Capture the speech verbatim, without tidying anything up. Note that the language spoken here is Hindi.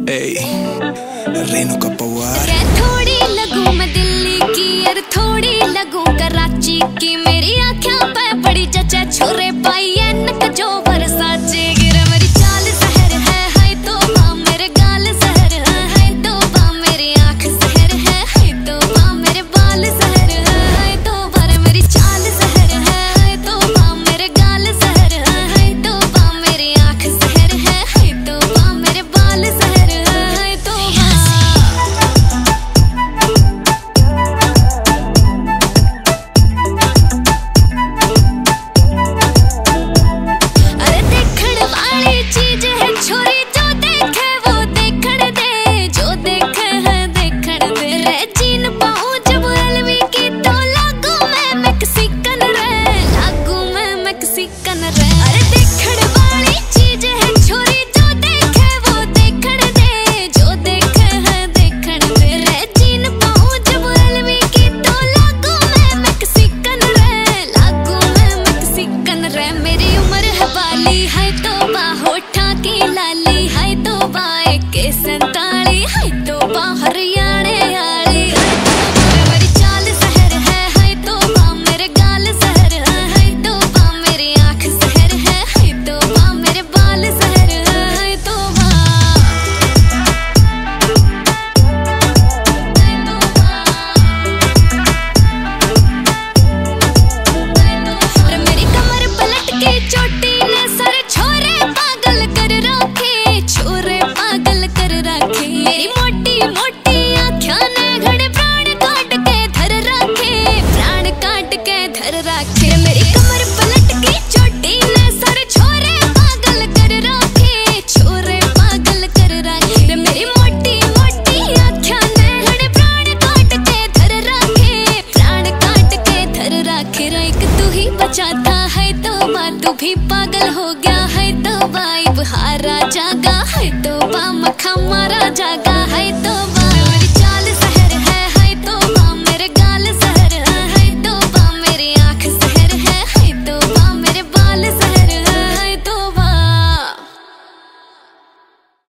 रेनू का पवार। थोड़ी लगूं मैं दिल्ली की और थोड़ी लगूं कराची की, मेरी आँखें पे बड़ी जचे छुरे पाई है नक जो बरसाचे गिरे। मेरी चाल शहर है हाय तो बा मेरे गाल शहर है हाय तो बा मेरी आँख शहर है हाय तो बा मेरे बाल शहर है हाय तो बा मेरी चाल शहर है हाय तो बा मेरे गाल शहर है हाय तो बा मेरी आँख शहर है हाय तो बा मेरे बाल शहर है हाय तो बा। बचाता है तो बा तू भी पागल हो गया है तो बा इब हारा जागा है तो बा मखा मारा जागा है तो